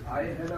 I had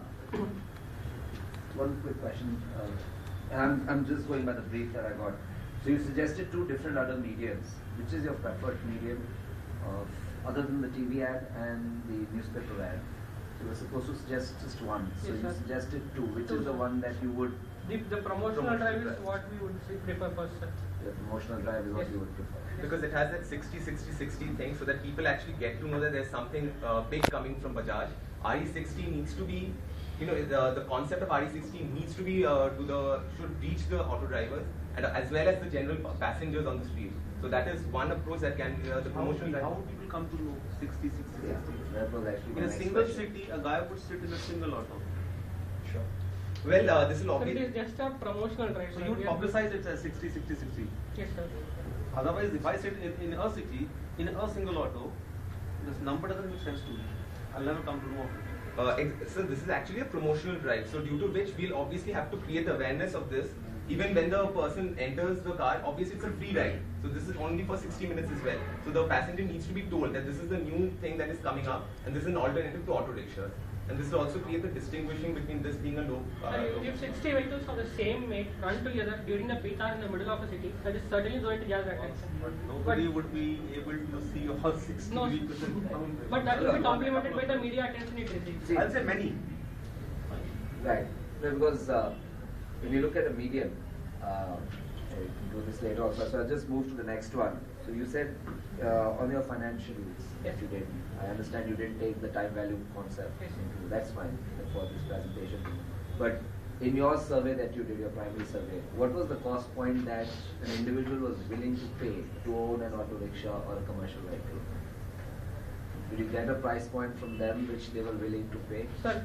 one quick question, and I'm just going by the brief that I got. So you suggested two different other mediums. Which is your preferred medium, other than the TV ad and the newspaper ad? You were supposed to suggest just one. So yes, you suggested two. Which is the one that you would? The promotional drive is what we would prefer first, sir. The promotional drive is what you would prefer. Because it has that 60-60-60 thing, so that people actually get to know that there's something big coming from Bajaj. RE60 needs to be, the concept of RE60 needs to be should reach the auto drivers and as well as the general passengers on the street. So that is one approach that can the promotion. How would people come to know 60-60-60? Yeah, that was actually In a single city, a guy would sit in a single auto. Sure. Well, this will So it obviously. is just a promotional drive. So you would publicize it as 60-60-60. Yes, sir. Otherwise, if I sit in a city, in a single auto, this number doesn't make sense to me. I'll never come to know of it. So this is actually a promotional drive. So due to which we'll obviously have to create awareness of this. Even when the person enters the car, obviously it's a free ride. So this is only for 60 minutes as well. So the passenger needs to be told that this is the new thing that is coming up, and this is an alternative to auto rickshaws. And this will also create the distinguishing between this being a low. If 60 vehicles of the same make run together during the peak hour in the middle of a city, that is certainly going to gather attention. But nobody would be able to see all 60 No, vehicles in town. but that will be complemented by the media attention it receives. See, I'll say many. right. No, because when you look at a medium, I'll do this later also. So I'll just move to the next one. So you said on your financials that you did. I understand you didn't take the time value concept into. That's fine for this presentation. But in your survey that you did, your primary survey, what was the cost point that an individual was willing to pay to own an auto rickshaw or a commercial vehicle? Did you get a price point from them which they were willing to pay? Sir,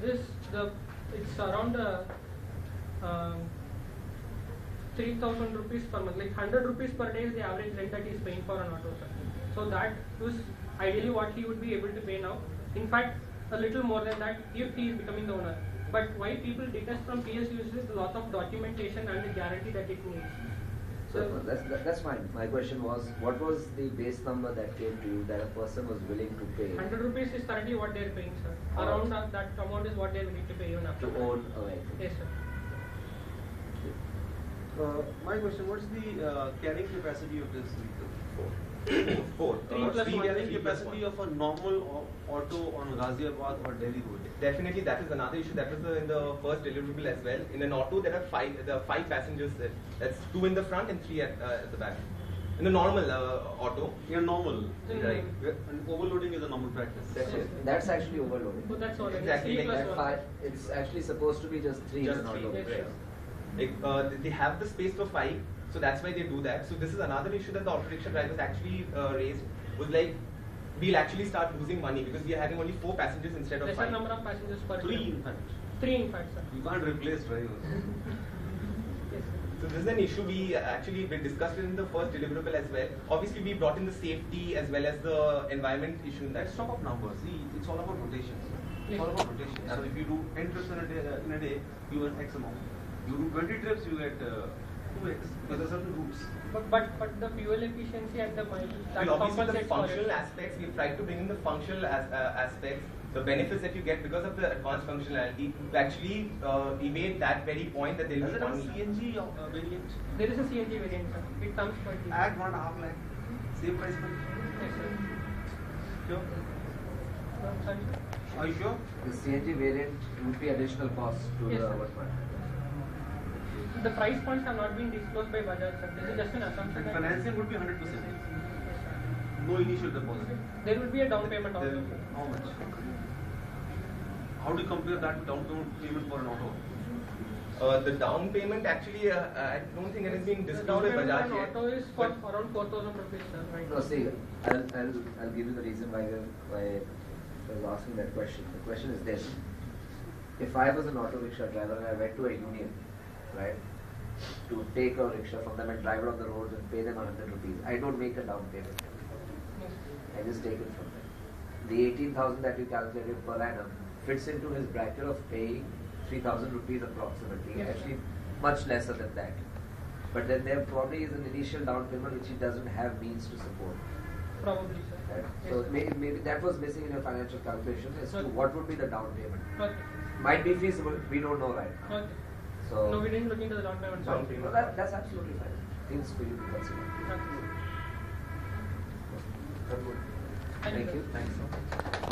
it's around 3,000 rupees per month. Like 100 rupees per day is the average rent that he is paying for an auto, sir. So that was ideally what he would be able to pay now. In fact, a little more than that if he is becoming the owner. But why people detest from PSUs is a lot of documentation and the guarantee that it needs. So that's fine. My question was, what was the base number that came to you that a person was willing to pay? 100 rupees is currently what they are paying, sir. Around that amount is what they are willing to pay even after. To own a vehicle. Yes, sir. My question, what's the carrying capacity of this vehicle? Four. Three plus The one. carrying capacity of a normal auto on Ghaziabad or Delhi road? Definitely, that is another issue. That was in the first deliverable as well. In an auto, there are five passengers. That's 2 in the front and 3 at the back. In a normal auto, Yeah, normal. right? And overloading is a normal practice. That's actually overloading. So that's all. Exactly, Three like plus That one. five, it's actually supposed to be just 3 Just in an auto. three. Yes, sir. Like, they have the space for 5, so that's why they do that. So this is another issue that the auto rickshaw drivers actually raised, was like, we'll actually start losing money because we are having only 4 passengers instead of Lesser 5. number of passengers per 3 day. in fact. 3 in fact, sir. You can't replace drivers. Yes, sir. So this is an issue we discussed it in the first deliverable as well. Obviously, we brought in the safety as well as the environment issue in that. Let's talk of numbers. See, it's all about rotation. It's Yes. all about rotation. So if you do 10 trips in a day, you earn X amount. You do 20 trips, you get 2X because there are certain routes. But the fuel efficiency and the mileage that Well, obviously, the compensates for functional it. aspects, we've tried to bring in the functional aspects, the benefits that you get because of the advanced functionality to actually evade that very point that there will Does be it have a one. CNG variant? There is a CNG variant, sir. It comes quite easy. Add 1.5 lakh. Same price point. Yes, sir. Sure. Sorry. Are you sure? The CNG variant would be additional cost to Yes, the sir. what one? The price points have not been disclosed by Bajaj, sir. This is just an assumption. And that- financing would be 100%. Yes, sir. No initial deposit. There will be a down payment also. Then how much? How do you compare that with down payment for an auto? The down payment actually, I don't think it has been The disclosed down by payment Bajaj on yet. auto is for But- around 4,000 rupees, sir. Right. No, see, I'll give you the reason why I was asking that question. The question is this: if I was an auto rickshaw driver and I went to a union, right, to take a rickshaw from them and drive it on the roads and pay them 100 rupees, I don't make a down payment. Yes. I just take it from them. The 18,000 that you calculated per annum fits into his bracket of paying 3,000 rupees approximately, Yes. actually much lesser than that. But then there probably is an initial down payment which he doesn't have means to support. Probably, sir. Right? Yes, So sir. maybe that was missing in your financial calculation as to Okay. what would be the down payment. Okay. Might be feasible, we don't know right now. Okay. So No, we didn't look into the down payment. Down sir. payment. no, that's absolutely fine. Things for you to consider. Okay. Very good. Thank you, Thank sir. you. Thanks so much.